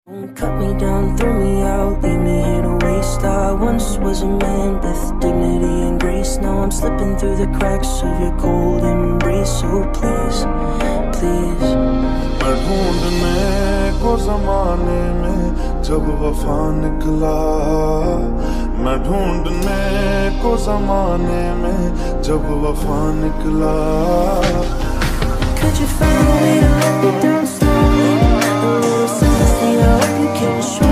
Don't cut me down, throw me out, leave me here to waste. I once was a man with dignity and grace. Now I'm slipping through the cracks of your cold embrace. So please, please. मैं ढूंढने को ज़माने में जब वफा निकला, मैं ढूंढने को ज़माने में जब वफा निकला. Could you find a way to let me down slowly? A little sympathy, I hope you can show